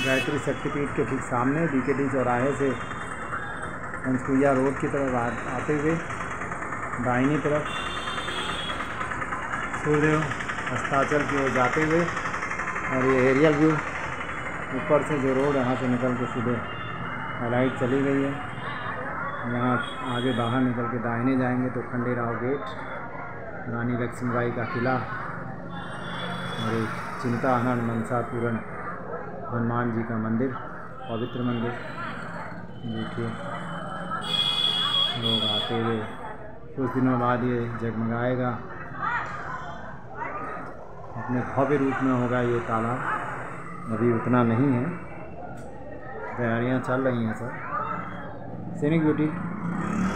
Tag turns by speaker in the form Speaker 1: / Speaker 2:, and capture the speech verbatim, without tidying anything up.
Speaker 1: गायत्री शक्तिपीठ के ठीक सामने बीकेडी चौराहे से पंचकुइया रोड की तरफ आ, आते हुए दाहिनी तरफ सूर्यदेव अस्ताचल की ओर जाते हुए, और ये एरियल व्यू ऊपर से जो रोड यहाँ से निकल के सीधे लाइट चली गई है। यहाँ आगे बाहर निकल के दाहिने जाएंगे तो खंडेराव गेट, रानी लक्ष्मीबाई का किला और एक चिंता हनन मनसा पूर्ण हनुमान जी का मंदिर, पवित्र मंदिर। देखिए लोग आते हुए, कुछ दिनों बाद ये जगमगाएगा, अपने भव्य रूप में होगा ये तालाब। अभी उतना नहीं है, तैयारियां चल रही हैं सर। Scenic beauty